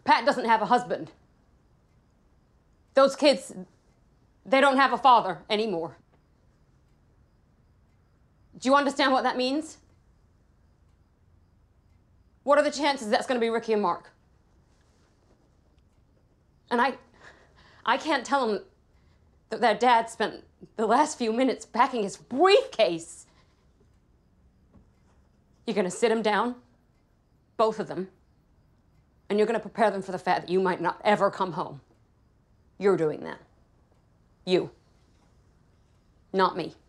Pat doesn't have a husband. Those kids, they don't have a father anymore. Do you understand what that means? What are the chances that's going to be Ricky and Mark? And I can't tell them that their dad spent the last few minutes packing his briefcase. You're going to sit them down, both of them, and you're going to prepare them for the fact that you might not ever come home. You're doing that. You. Not me.